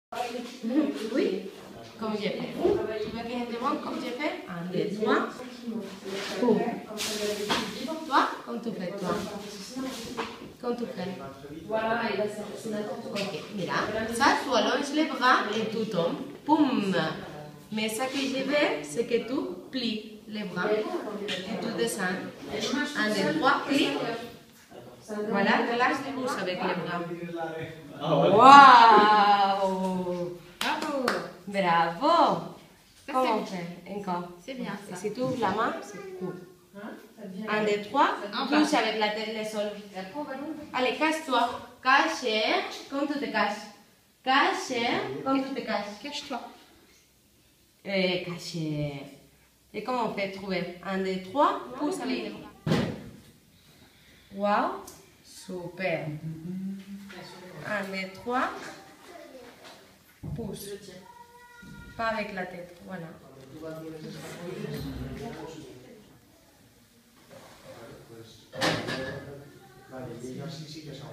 Oui, comme j'ai fait. Tu veux que je te montre comme j'ai fait? 1, 2, 3. Pour. Toi, comme tu fais, toi. Comme tu fais. Voilà, et là c'est n'importe quoi. Ok, mira. Ça, tu allonges les bras et tu tombes. Poum. Mais ça que je veux, c'est que tu plies les bras et tu descends. 1, 2, 3, plie. Voilà, relaxe les pouces avec les bras. Waouh! Bravo! Bravo! Comment on fait encore? C'est bien Et ça. si tu ouvres la main, c'est cool. 1, 2, 3, touche avec la tête le sol. Allez, cache-toi. Cache, comme tu te caches. Cache, comme tu te caches. Cache-toi. Cache. Et comment on fait trouver? 1, 2, 3, pousse avec les bras. Waouh! Super! 1, 2, 3, pousse. Pas avec la tête, voilà. Vale, y ellas sí que son